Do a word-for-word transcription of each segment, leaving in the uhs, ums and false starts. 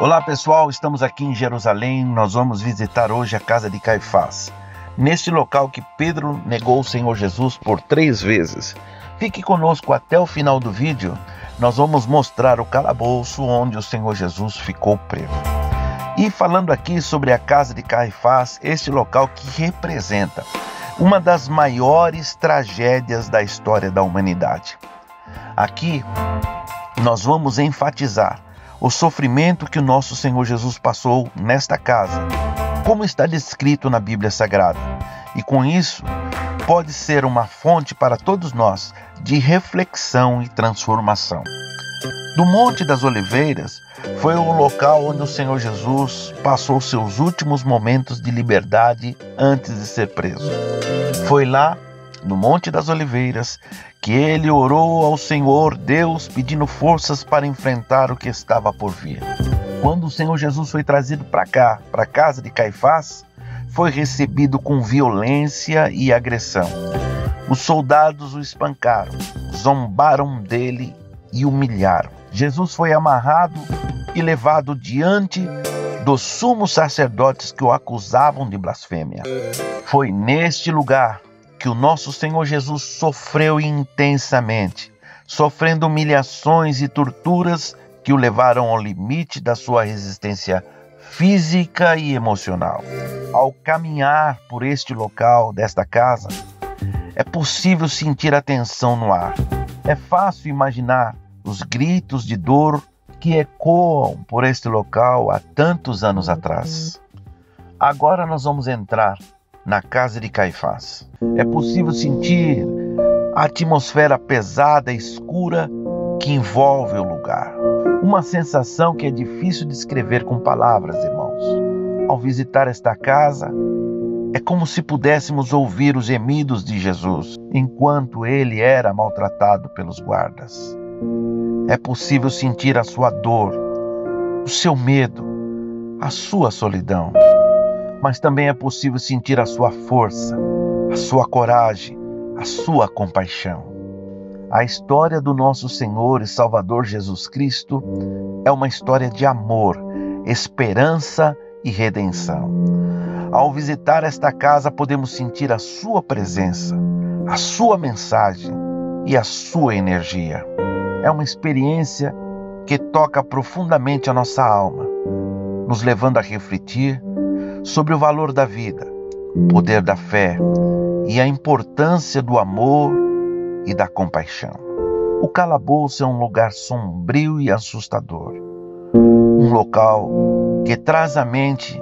Olá pessoal, estamos aqui em Jerusalém, nós vamos visitar hoje a casa de Caifás, neste local que Pedro negou o Senhor Jesus por três vezes. Fique conosco até o final do vídeo, nós vamos mostrar o calabouço onde o Senhor Jesus ficou preso. E falando aqui sobre a casa de Caifás, este local que representa uma das maiores tragédias da história da humanidade. Aqui nós vamos enfatizar o sofrimento que o nosso Senhor Jesus passou nesta casa, como está descrito na Bíblia Sagrada. E com isso, pode ser uma fonte para todos nós de reflexão e transformação. Do Monte das Oliveiras foi o local onde o Senhor Jesus passou seus últimos momentos de liberdade antes de ser preso. Foi lá, no Monte das Oliveiras, que ele orou ao Senhor Deus pedindo forças para enfrentar o que estava por vir. Quando o Senhor Jesus foi trazido para cá, para a casa de Caifás, foi recebido com violência e agressão. Os soldados o espancaram, zombaram dele e humilharam. Jesus foi amarrado e levado diante dos sumos sacerdotes que o acusavam de blasfêmia. Foi neste lugar que o nosso Senhor Jesus sofreu intensamente, sofrendo humilhações e torturas que o levaram ao limite da sua resistência física e emocional. Ao caminhar por este local desta casa, é possível sentir a tensão no ar. É fácil imaginar os gritos de dor que ecoam por este local há tantos anos atrás. Agora nós vamos entrar na casa de Caifás. É possível sentir a atmosfera pesada e escura que envolve o lugar. Uma sensação que é difícil de descrever com palavras, irmãos. Ao visitar esta casa, é como se pudéssemos ouvir os gemidos de Jesus enquanto ele era maltratado pelos guardas. É possível sentir a sua dor, o seu medo, a sua solidão. Mas também é possível sentir a sua força, a sua coragem, a sua compaixão. A história do nosso Senhor e Salvador Jesus Cristo é uma história de amor, esperança e redenção. Ao visitar esta casa, podemos sentir a sua presença, a sua mensagem e a sua energia. É uma experiência que toca profundamente a nossa alma, nos levando a refletir sobre o valor da vida, o poder da fé e a importância do amor e da compaixão. O calabouço é um lugar sombrio e assustador, um local que traz à mente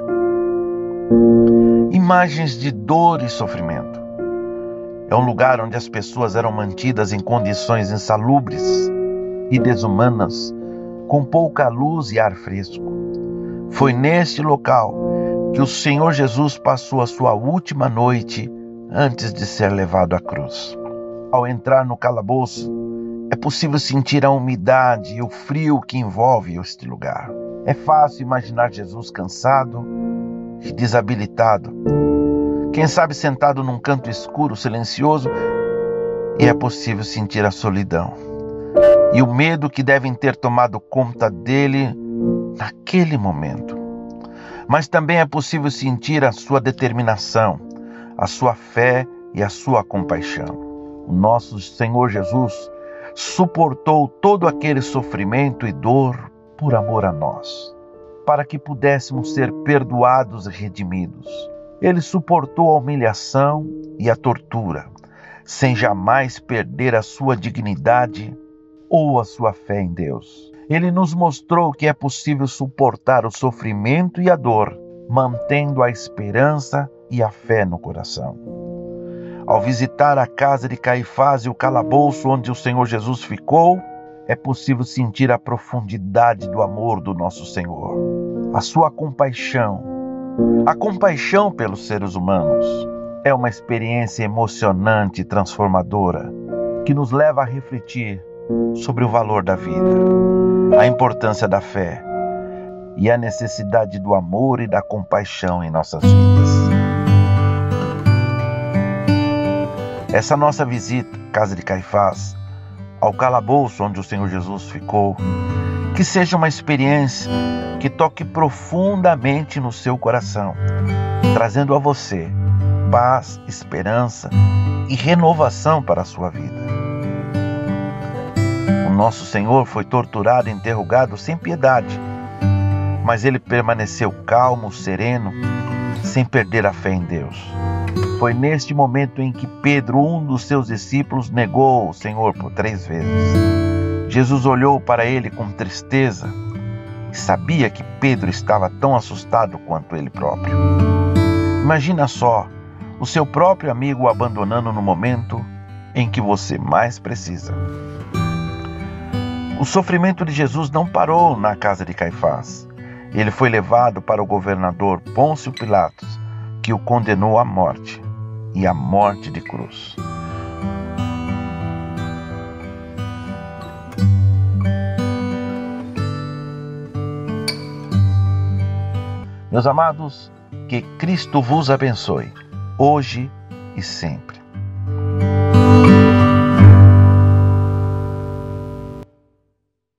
imagens de dor e sofrimento. É um lugar onde as pessoas eram mantidas em condições insalubres e desumanas, com pouca luz e ar fresco. Foi neste local que o Senhor Jesus passou a sua última noite antes de ser levado à cruz. Ao entrar no calabouço, é possível sentir a umidade e o frio que envolve este lugar. É fácil imaginar Jesus cansado e desabilitado, quem sabe sentado num canto escuro, silencioso, e é possível sentir a solidão e o medo que devem ter tomado conta dele naquele momento. Mas também é possível sentir a sua determinação, a sua fé e a sua compaixão. O nosso Senhor Jesus suportou todo aquele sofrimento e dor por amor a nós, para que pudéssemos ser perdoados e redimidos. Ele suportou a humilhação e a tortura, sem jamais perder a sua dignidade ou a sua fé em Deus. Ele nos mostrou que é possível suportar o sofrimento e a dor, mantendo a esperança e a fé no coração. Ao visitar a casa de Caifás e o calabouço onde o Senhor Jesus ficou, é possível sentir a profundidade do amor do nosso Senhor, a sua compaixão. A compaixão pelos seres humanos é uma experiência emocionante e transformadora que nos leva a refletir sobre o valor da vida, a importância da fé e a necessidade do amor e da compaixão em nossas vidas. Essa nossa visita à casa de Caifás, ao calabouço onde o Senhor Jesus ficou, Que seja uma experiência que toque profundamente no seu coração, trazendo a você paz, esperança e renovação para a sua vida. O nosso Senhor foi torturado e interrogado sem piedade, mas ele permaneceu calmo, sereno, sem perder a fé em Deus. Foi neste momento em que Pedro, um dos seus discípulos, negou o Senhor por três vezes. Jesus olhou para ele com tristeza e sabia que Pedro estava tão assustado quanto ele próprio. Imagina só, o seu próprio amigo o abandonando no momento em que você mais precisa. O sofrimento de Jesus não parou na casa de Caifás. Ele foi levado para o governador Pôncio Pilatos, que o condenou à morte, e à morte de cruz. Meus amados, que Cristo vos abençoe, hoje e sempre.